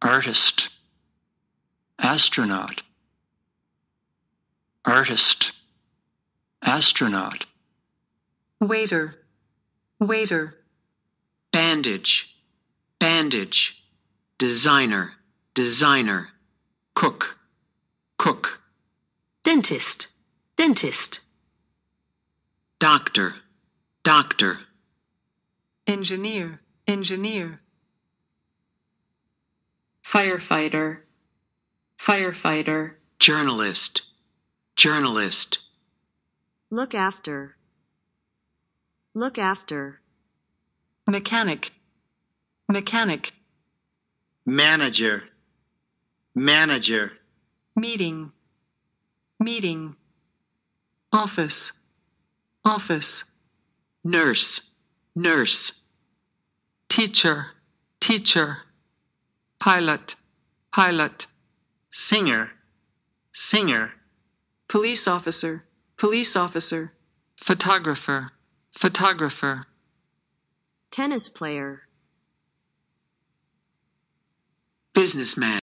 artist, astronaut, artist, astronaut, waiter, waiter, bandage, bandage, designer, designer, cook, cook, dentist, dentist, doctor, doctor, engineer, engineer, firefighter, firefighter, journalist, journalist, look after, look after, mechanic, mechanic, manager, manager, meeting, meeting, office, office, nurse, nurse, teacher, teacher, pilot, pilot, singer, singer, police officer, police officer, photographer, photographer, tennis player, businessman.